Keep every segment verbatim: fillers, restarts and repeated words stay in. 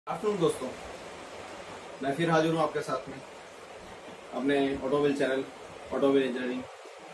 Afternoon दोस्तों, मैं फिर हाजिर हूँ आपके साथ में अपने ऑटोमोबाइल चैनल ऑटोमोबाइल इंजीनियरिंग।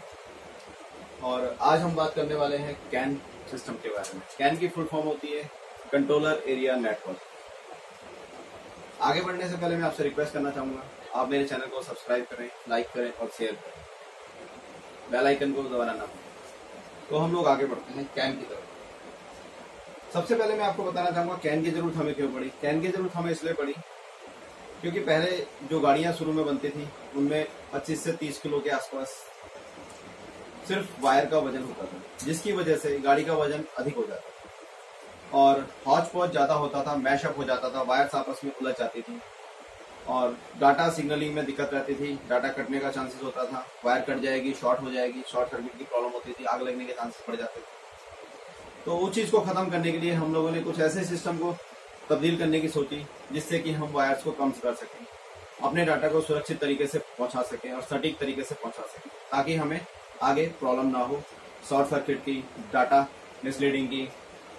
और आज हम बात करने वाले हैं कैन सिस्टम के बारे में। कैन की फुल फॉर्म होती है कंट्रोलर एरिया नेटवर्क। आगे बढ़ने से पहले मैं आपसे रिक्वेस्ट करना चाहूँगा, आप मेरे चैनल को सब्सक्राइब करें, लाइक करें और शेयर करें, बेल आइकन को दबाना ना भूलें। तो हम लोग आगे बढ़ते हैं कैन की तरफ। सबसे पहले मैं आपको बताना चाहूंगा कैन की जरूरत हमें क्यों पड़ी। कैन की जरूरत हमें इसलिए पड़ी क्योंकि पहले जो गाड़ियां शुरू में बनती थी उनमें पच्चीस से तीस किलो के आसपास सिर्फ वायर का वजन होता था, जिसकी वजह से गाड़ी का वजन अधिक हो जाता था और हौच पौच ज्यादा होता था, मैशअप हो जाता था, वायर्स आपस में उलझ जाती थी और डाटा सिग्नलिंग में दिक्कत रहती थी, डाटा कटने का चांसेस होता था, वायर कट जाएगी, शॉर्ट हो जाएगी, शॉर्ट सर्किट की प्रॉब्लम होती थी, आग लगने के चांसेस बढ़ जाते थे। तो उस चीज को खत्म करने के लिए हम लोगों ने कुछ ऐसे सिस्टम को तब्दील करने की सोची जिससे कि हम वायर्स को कम कर सकें, अपने डाटा को सुरक्षित तरीके से पहुंचा सकें और सटीक तरीके से पहुंचा सकें, ताकि हमें आगे प्रॉब्लम ना हो, शॉर्ट सर्किट की, डाटा मिसलीडिंग की।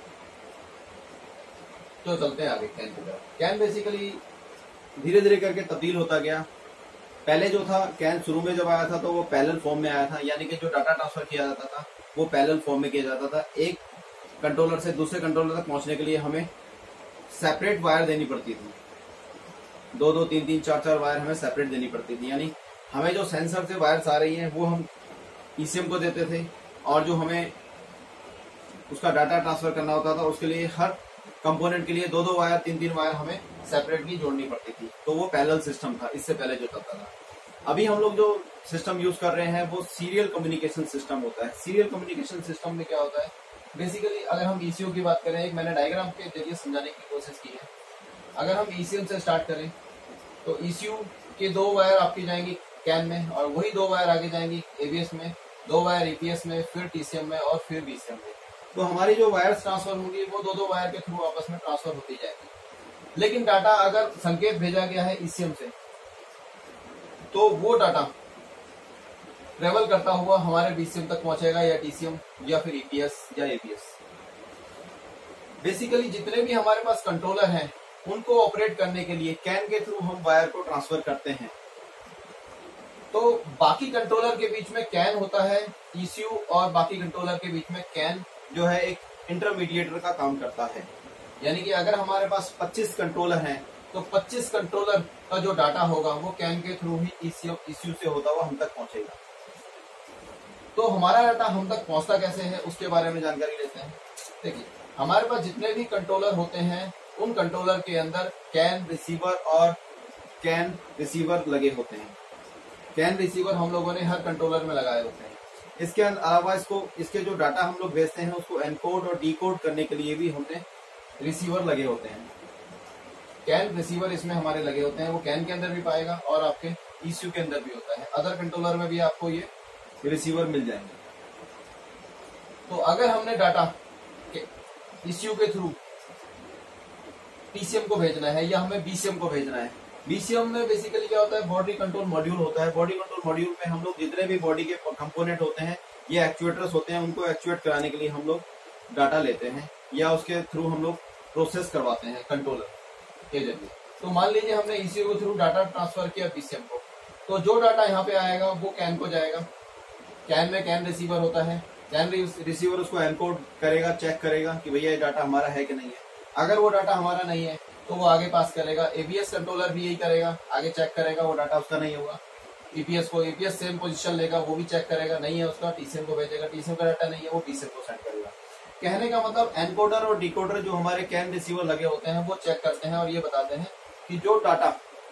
तो चलते हैं आगे कैन की तरफ। कैन बेसिकली धीरे धीरे करके तब्दील होता गया। पहले जो था कैन शुरू में जब आया था तो वो पैरेलल फॉर्म में आया था, यानी कि जो डाटा ट्रांसफर किया जाता था वो पैरेलल फॉर्म में किया जाता था। एक कंट्रोलर से दूसरे कंट्रोलर तक पहुंचने के लिए हमें सेपरेट वायर देनी पड़ती थी, दो दो तीन तीन चार चार वायर हमें सेपरेट देनी पड़ती थी। यानी हमें जो सेंसर से वायर्स आ रही हैं वो हम ईसीएम को देते थे और जो हमें उसका डाटा ट्रांसफर करना होता था उसके लिए हर कंपोनेंट के लिए दो दो वायर तीन तीन वायर हमें सेपरेटली जोड़नी पड़ती थी। तो वो पैरेलल सिस्टम था इससे पहले जो चलता था। अभी हम लोग जो सिस्टम यूज कर रहे हैं वो सीरियल कम्युनिकेशन सिस्टम होता है। सीरियल कम्युनिकेशन सिस्टम में क्या होता है, बेसिकली अगर हम ईसीयू की बात करें, एक मैंने डायग्राम के जरिए समझाने की कोशिश की है। अगर हम ईसीएम से स्टार्ट करें तो ईसीयू के दो वायर आपकी जाएंगी कैन में और वही दो वायर आगे जाएंगी एबीएस में, दो वायर ईपीएस में, फिर टीसीएम में और फिर बीसीएम में। तो हमारी जो वायर्स ट्रांसफर होंगी वो दो दो वायर के थ्रू आपस में ट्रांसफर होती जाएगी। लेकिन डाटा अगर संकेत भेजा गया है ईसीएम से तो वो डाटा ट्रेवल करता हुआ हमारे बीसीएम तक पहुंचेगा या टीसीएम या फिर ईपीएस या एबीएस। बेसिकली जितने भी हमारे पास कंट्रोलर हैं उनको ऑपरेट करने के लिए कैन के थ्रू हम वायर को ट्रांसफर करते हैं। तो बाकी कंट्रोलर के बीच में कैन होता है, ईसीयू और बाकी कंट्रोलर के बीच में कैन जो है एक इंटरमीडिएटर का काम करता है। यानी कि अगर हमारे पास पच्चीस कंट्रोलर हैं तो पच्चीस कंट्रोलर का जो डाटा होगा वो कैन के थ्रू ही ईसीयू ईसीयू से होता हुआ हम तक पहुंचेगा। तो हमारा डाटा हम तक पहुंचता कैसे है उसके बारे में जानकारी लेते हैं। देखिए, हमारे पास जितने भी कंट्रोलर होते हैं उन कंट्रोलर के अंदर कैन रिसीवर और कैन रिसीवर लगे होते हैं। कैन रिसीवर हम लोगों ने हर कंट्रोलर में लगाए होते हैं। इसके अलावा इसको इसके जो डाटा हम लोग भेजते हैं उसको एनकोड और डीकोड करने के लिए भी हमने रिसीवर लगे होते हैं। कैन रिसीवर इसमें हमारे लगे होते हैं, वो कैन के अंदर भी पाएगा और आपके ईसीयू के अंदर भी होता है। अदर कंट्रोलर में भी आपको ये रिसीवर मिल जाएंगे। तो अगर हमने डाटा ईसीयू के थ्रू टीसीएम को भेजना है या हमें बीसीएम को भेजना है, बीसीएम में बेसिकली क्या होता है, बॉडी कंट्रोल मॉड्यूल होता है। बॉडी कंट्रोल मॉड्यूल में हम लोग जितने भी बॉडी के कंपोनेंट होते हैं, ये एक्चुएटर्स होते हैं, उनको एक्चुएट कराने के लिए हम लोग डाटा लेते हैं या उसके थ्रू हम लोग प्रोसेस करवाते हैं कंट्रोलर के जरिए। तो मान लीजिए हमने ईसीयू के थ्रू डाटा ट्रांसफर किया बीसीएम को, तो जो डाटा यहाँ पे आएगा वो कैन को जाएगा। कैन में कैन रिसीवर होता है, कैन रिसीवर उसको एनकोड करेगा, चेक करेगा कि भैया ये डाटा हमारा है कि नहीं है। अगर वो डाटा हमारा नहीं है तो वो आगे पास करेगा। एबीएस कंट्रोलर भी यही करेगा, आगे चेक करेगा, वो डाटा उसका नहीं होगा। ईपीएस को ईपीएस सेम पोजीशन लेगा, वो भी चेक करेगा, नहीं है उसका, टीसीएम को भेजेगा, टीसीएम का डाटा नहीं है वो बीसीएम को सेंड करेगा। कहने का मतलब एनकोडर और डिकोडर जो हमारे कैन रिसीवर लगे होते हैं वो चेक करते हैं और ये बताते हैं कि जो डाटा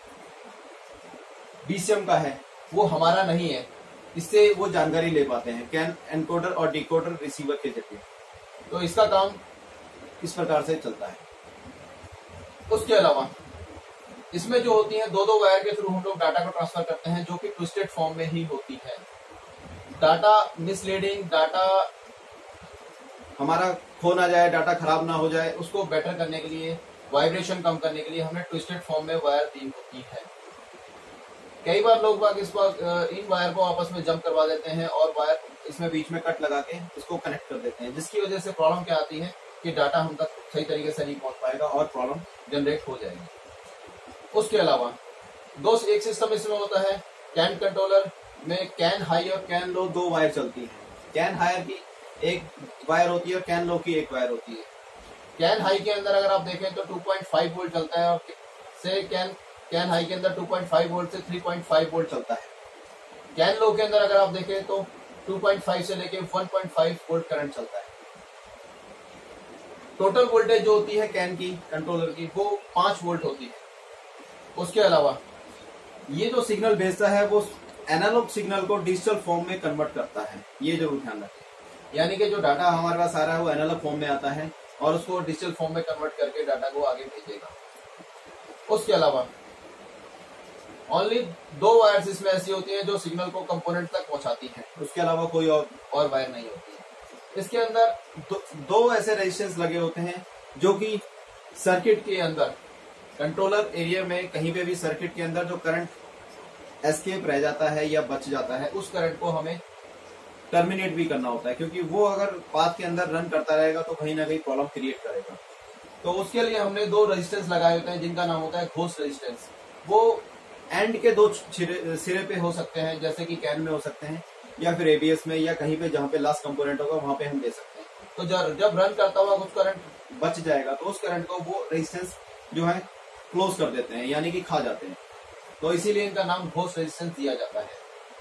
बीसीएम का है वो हमारा नहीं है। इससे वो जानकारी ले पाते हैं कैन एनकोडर और डिकोडर रिसीवर के जरिए। तो इसका काम इस प्रकार से चलता है। उसके अलावा इसमें जो होती है दो दो वायर के थ्रू हम लोग डाटा को ट्रांसफर करते हैं, जो कि ट्विस्टेड फॉर्म में ही होती है। डाटा मिसलीडिंग, डाटा हमारा खो ना जाए, डाटा खराब ना हो जाए, उसको बेटर करने के लिए, वाइब्रेशन कम करने के लिए हमने ट्विस्टेड फॉर्म में वायर दी होती है। कई बार लोग बाग इस बार इन वायर को आपस में जंप करवा देते हैं और वायर इसमें बीच में कट लगा के इसको कनेक्ट कर देते हैं, जिसकी वजह से प्रॉब्लम क्या आती है कि डाटा हम तक सही तरीके से नहीं पहुंच पाएगा और प्रॉब्लम जनरेट हो जाएगी। उसके अलावा दो एक सिस्टम इसमें होता है, कैन कंट्रोलर में कैन हाई और कैन लो दो वायर चलती है। कैन हायर की एक वायर होती है और कैन लो की एक वायर होती है। कैन हाई के अंदर अगर आप देखें तो टू पॉइंट फाइव वोल्ट चलता है और से कैन कैन हाई के अंदर टू पॉइंट फाइव वोल्ट से थ्री पॉइंट फाइव वोल्ट चलता है। कैन लो के अंदर अगर आप देखें तो टू पॉइंट फाइव से लेके one point five volt current चलता है। टोटल वोल्टेज जो होती है कैन की कंट्रोलर की वो पांच वोल्ट होती है। उसके अलावा ये जो सिग्नल भेजता है वो एनालॉग सिग्नल को डिजिटल फॉर्म में कन्वर्ट करता है, ये जरूर ध्यान रखें। यानी कि जो डाटा हमारे पास आ रहा है वो एनालॉग फॉर्म में आता है और उसको डिजिटल फॉर्म में कन्वर्ट करके डाटा को आगे भेजेगा। उसके अलावा ओनली दो वायर्स इसमें ऐसी होती हैं जो सिग्नल को कंपोनेंट तक पहुंचाती हैं, उसके अलावा कोई और और वायर नहीं होती है। इसके अंदर दो, दो ऐसे रेजिस्टेंस लगे होते हैं जो कि सर्किट के अंदर कंट्रोलर एरिया में कहीं पे भी सर्किट के अंदर जो करंट एस्केप रह जाता है या बच जाता है उस करंट को हमें टर्मिनेट भी करना होता है, क्योंकि वो अगर पाथ के अंदर रन करता रहेगा तो कहीं ना कहीं प्रॉब्लम क्रिएट करेगा। तो उसके लिए हमने दो रेजिस्टेंस लगाए होते हैं जिनका नाम होता है घोस्ट रेजिस्टेंस। वो एंड के दो सिरे पे हो सकते हैं, जैसे कि कैन में हो सकते हैं या फिर एबीएस में या कहीं पे जहां पे लास्ट कंपोनेंट होगा वहां पे हम दे सकते हैं। तो जब जब रन करता हुआ कुछ करंट बच जाएगा तो उस करंट को वो रेजिस्टेंस जो है क्लोज कर देते हैं, यानी कि खा जाते हैं। तो इसीलिए इनका नाम घोस्ट रेजिस्टेंस दिया जाता है।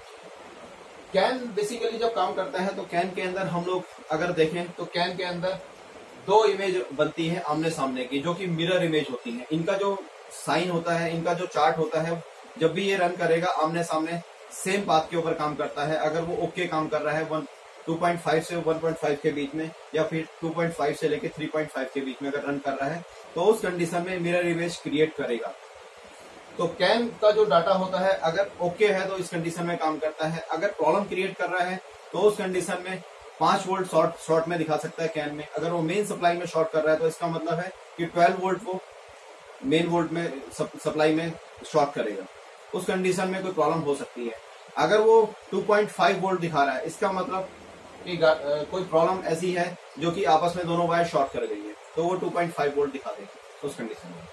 कैन बेसिकली जब काम करता है तो कैन के अंदर हम लोग अगर देखें तो कैन के अंदर दो इमेज बनती है आमने सामने की, जो कि मिरर इमेज होती है। इनका जो साइन होता है, इनका जो चार्ट होता है, जब भी ये रन करेगा आमने सामने सेम पाथ के ऊपर काम करता है। अगर वो ओके काम कर रहा है वन टू पॉइंट फाइव से वन पॉइंट फाइव के बीच में या फिर टू पॉइंट फाइव से लेके थ्री पॉइंट फाइव के बीच में अगर रन कर रहा है तो उस कंडीशन में मिरर इमेज क्रिएट करेगा। तो कैन का जो डाटा होता है अगर ओके है तो इस कंडीशन में काम करता है, अगर प्रॉब्लम क्रिएट कर रहा है तो उस कंडीशन में पांच वोल्ट शॉर्ट शॉर्ट में दिखा सकता है कैन में। अगर वो मेन सप्लाई में शॉर्ट कर रहा है तो इसका मतलब है कि ट्वेल्व वोल्ट वो मेन वोल्ट में सप्लाई में शॉर्ट करेगा। उस कंडीशन में कोई प्रॉब्लम हो सकती है। अगर वो टू पॉइंट फाइव वोल्ट दिखा रहा है इसका मतलब कि कोई प्रॉब्लम ऐसी है जो कि आपस में दोनों वायर शॉर्ट कर गई है, तो वो टू पॉइंट फाइव वोल्ट दिखा देगी उस कंडीशन में।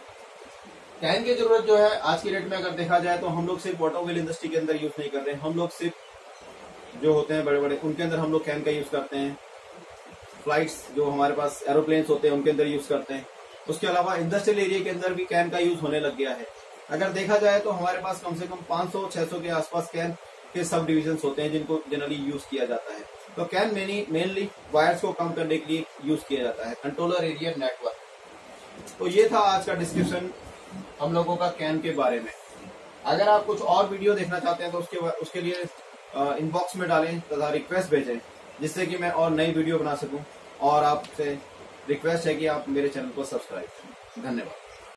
कैन की जरूरत जो है आज की डेट में अगर देखा जाए तो हम लोग सिर्फ ऑटोमोबाइल इंडस्ट्री के अंदर यूज नहीं कर रहे हैं, हम लोग सिर्फ जो होते हैं बड़े बड़े उनके अंदर हम लोग कैन का यूज करते हैं। फ्लाइट्स जो हमारे पास एरोप्लेन्स होते हैं उनके अंदर यूज करते हैं। उसके अलावा इंडस्ट्रियल एरिया के अंदर भी कैन का यूज होने लग गया है। अगर देखा जाए तो हमारे पास कम से कम पाँच सौ छह सौ के आसपास कैन के सब डिविजन होते हैं जिनको जनरली यूज किया जाता है। तो कैन मेनली मेनली वायर्स को कम करने के लिए यूज किया जाता है, कंट्रोलर एरिया नेटवर्क। तो ये था आज का डिस्कशन हम लोगों का कैन के बारे में। अगर आप कुछ और वीडियो देखना चाहते हैं तो उसके उसके लिए इनबॉक्स में डालें तथा रिक्वेस्ट भेजें, जिससे कि मैं और नई वीडियो बना सकूं। और आपसे रिक्वेस्ट है कि आप मेरे चैनल को सब्सक्राइब करें। धन्यवाद।